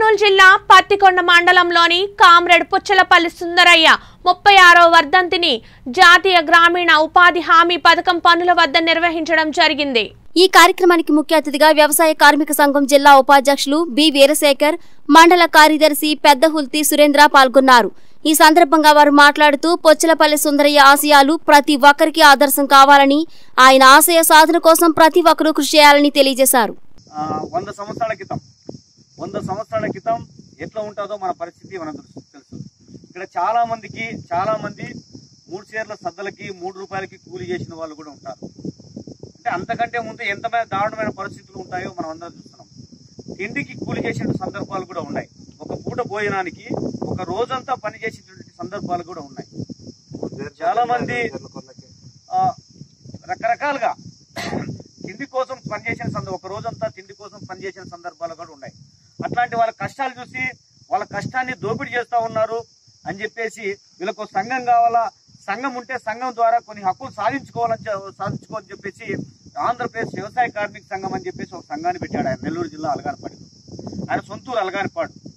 కర్నూలు జిల్లా పత్తికొండ మండలంలోని కామ్రేడ్ పుచ్చలపల్లి సుందరయ్య 36వ వర్ధంతిని జాతీయ గ్రామీణ ఉపాధి హామీ పథకం పనుల వద్ద నిర్వహించడం జరిగింది। ఈ కార్యక్రమానికి ముఖ్య అతిథిగా వ్యవసాయ కార్మిక సంఘం జిల్లా ఉపాధ్యక్షులు బి వీరశేఖర్, మండల కార్యదర్శి పెద్దహుల్తి సురేంద్ర పాల్గొన్నారు। ఈ సందర్భంగా వారు మాట్లాడుతూ పుచ్చలపల్లి సుందరయ్య ఆశయాలు ప్రతి ఒక్కరికి ఆదర్శం కావాలని, ఆయన ఆశయ సాధన కోసం ప్రతి ఒక్కరూ కృషి చేయాలని తెలియజేశారు। 100 సంవత్సరాల క్రితం ఎట్లా ఉంటుందో మన పరిస్థితి మనకు తెలుసు। ఇక్కడ చాలా మంది 3 చీరల సద్దలకి 3 రూపాయలకి కూలి చేసిన వాళ్ళు కూడా ఉంటారు। అంటే అంతకంటే ముందు ఎంత దారుణమైన పరిస్థితులు ఉంటాయో మనం అందరం చూస్తున్నాం। తిండికి కూలి చేసిన సందర్భాలు కూడా ఉన్నాయి। ఒక పూట భోజనానికి ఒక రోజంతా పని చేసేటువంటి సందర్భాలు కూడా ఉన్నాయి। చాలా మంది రకరకాలుగా తిండి కోసం పనిచేసిన ఒక రోజంతా తిండి కోసం పనిచేసిన సందర్భాలు కూడా ఉన్నాయి। అట్లాంటి వాళ్ళ కష్టాలు చూసి వాళ్ళ కష్టాన్ని దోపిడీ చేస్తూ ఉన్నారు అని చెప్పేసి వీళ్ళకు సంఘం కావాలా, సంఘం ఉంటే సంఘం ద్వారా కొన్ని హక్కులు సాధించుకోవాలని చెప్పేసి ఆంధ్రప్రదేశ్ వ్యవసాయ కార్మిక సంఘం అని చెప్పేసి ఒక సంఘాన్ని పెట్టాడు ఆయన నెల్లూరు జిల్లా అలగానపాడు, ఆయన సొంతూరు అలగానపాడు।